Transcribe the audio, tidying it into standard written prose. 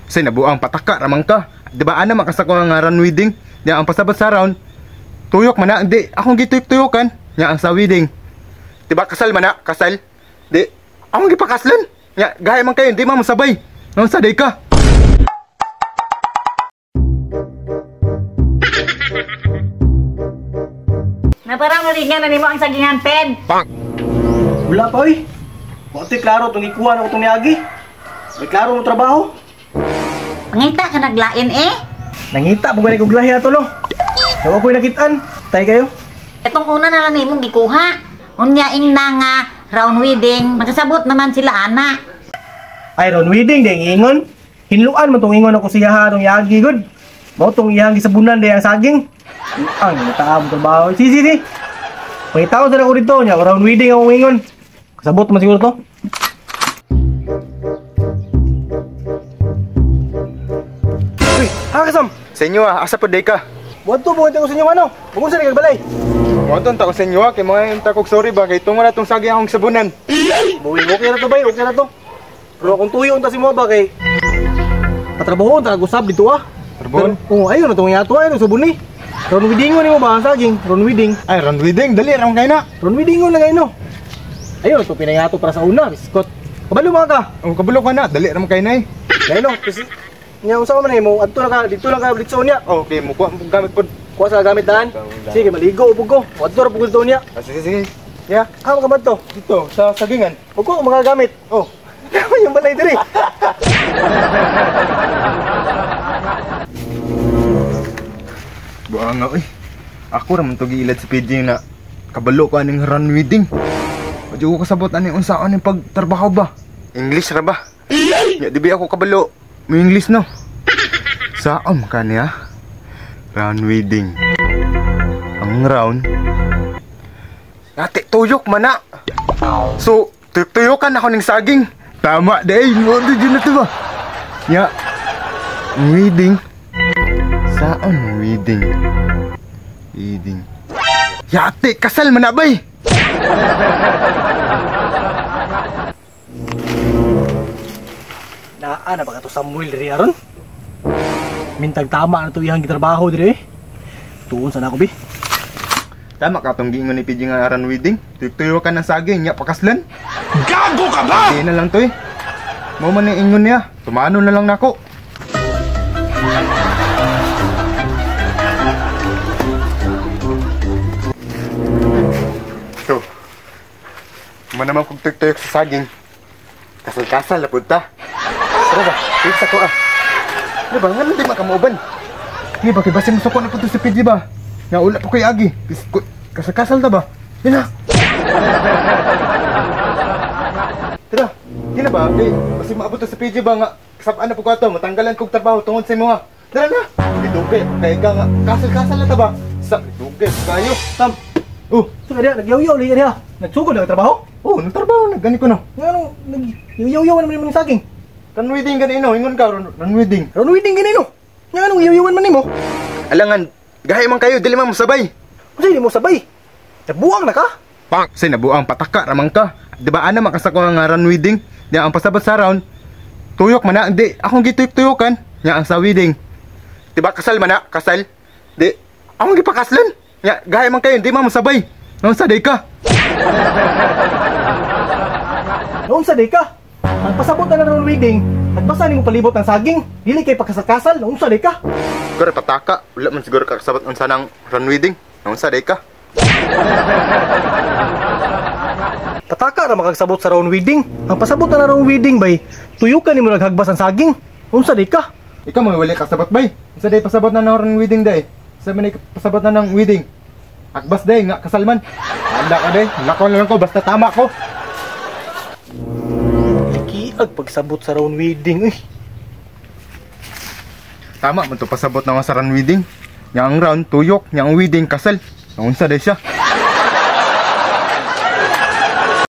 Say nabuang pataka ramang ka. Di ba ana makasako nga run wedding? Nya ang pasabot sa round. Tuyok man na, di akong gituyok-tuyokan. Nya ang sa wedding. Di ba kasal man na, kasal? Di akong gipakaslan. Nya gaya man kayo, di man masabay. Nang sa day ka. Na parang nalingan na nimo ang sagingan pen. Wala pa oy. Bakit klaro itong ikuha na ko itong niagi? May klaro mong trabaho? Pangita ka naglain eh. Nangita, bugay kong glahi ato no. Nawa ko'y nakitaan. Tay kayo. Itong una na lang nimong gikuha. Unyaing na nga round wedding, magkasabot naman sila ana. Ay, ron wedding, dahil ingon. Hinluan mo itong ingon ako siya itong yagi, good. Mau itong iyang gisabunan dahil ang saging. Ang nataam trabaho. Si. Pangitaon sa ako dito niya, round wedding akong ingon. Kasabot naman siguro to. Uy, Kasam! Sa inyo asa po day ka? Buwan to, buwan ko sa inyo ano? Buwan sa nagbalay. Monton ta ko sa inyo kay mga takog sorry ba kay tungo na tong sagi akong sabunan. Buwi, okay na to bay, okay na to. Pero kung tuyo unta si mo ba kay patrabaho ta gusab dito ah. Trabon? Oo, ayun na tong yato ayun sa buni. Ron wedding mo nimo ba ang saging? Ron wedding. Ay run wedding dali ram kay na. Ron wedding na ngayon no. Ayun to pinayato para sa una, biskot. Kabalo mga ka. Ang kabalo ka na dali ram kay na eh. Dahil no, kasi nya unsa man nimo adto na ka dito lang ka blitso niya. Okay mo kuha mo gamit pod. Kuha sa gamit daan. Sige, maligo ubog ko. Adto ra pugol to niya. Sige. Ya, amo ka ba to? Dito sa sagingan. Ug ko magagamit. Oh. Yung balay diri. Buang nga, ako raman to giilad sa PJ na kabalo ko aning run wedding. Medyo ko kasabot aning unsaon yung pagtrabaho ba? English ra ba? Ya, di ba ako kabalo? May English no? Saan ka niya? Run wedding. Ang round. Ate, tuyok man na. So, tuyokan ako ng saging. Tama, day. Ano dyan na ito ba? Ya, wedding. Saan wedding? Wedding. Yate, kasal man na ba eh? Naa na ba ka to Samuel diri aron? Mintag tama na to iyang gitrabaho diri. Tuon sa nako bi. Tama ka itong giingon ni PJ nga run wedding. Tuyo ka ng saging, nya pakaslan. Gago ka ba? Hindi na lang to eh. Mau man yung ingon niya. Tumano na lang nako. So, man naman kong tuyok sa saging. Kasal-kasal na punta. Tara ba? Tuyok sa ko ah. Di ba? Nga lang di makamauban. Di ba? Kibasin mo sa ko na punta sa PJ ba? Nga ulat po kay Agi. Kasal-kasal na ba? Yan na. Tara. Di na ba? Okay. Kasi maabot sa PJ ba nga. Kasapaan na po ko ito. Matanggalan kong trabaho tungod sa imo ha. Tara na. Idugay. Kaya ka nga. Kasal-kasal na ta ba? Sa idugay. Kayo. Sam. Oh. So kaya nagyaw-yaw li kaya. Nagsugod na trabaho? Oh, nagtrabaho na. Gani ko no. Nga ano, nagyaw-yaw naman yung saging. Run wedding ganino. Ingon ka. Run wedding. Ron wedding ganino. Nga ano, yaw-yawan man nimo. Alangan. Gahay man kayo. Dili man masabay. Kasi hindi mo sabay. Nabuang na ka. Pang. Say nabuang pataka. Ramang ka. Di ba ana makasako nga run wedding? Di ang pasabot sa round. Tuyok man na. Di akong gituyok-tuyokan. Nya ang sa wedding. Di ba kasal man na? Kasal. Di akong gipakaslan. Nya gahay man kayo. Di man masabay. Nung sa day ka. Noon sa day ka. Nagpasabot na ron wedding. Nagbasa ni mo palibot ng saging. Dili kay pagkasal-kasal. Noon sa day ka. Siguro pataka. Wala man siguro kakasabot unsa nang run wedding. Nung sa day ka. Pataka na makagsabot sa round wedding. Ang pasabot na round wedding bay, tuyukan nimo naghagbas ang saging. Unsa di ka? Ikaw mga wala kasabot bay. Unsa day pasabot na ng run wedding day? Sa man pasabot na ng wedding. Akbas day nga kasalman. Anda ka day. Lakaw na lang ko basta tama ko. Ikiag pagsabot sa round wedding. Tama man to pasabot na nga sa run wedding. Nya ang round tuyok, nya ang wedding kasal. Unsa day siya?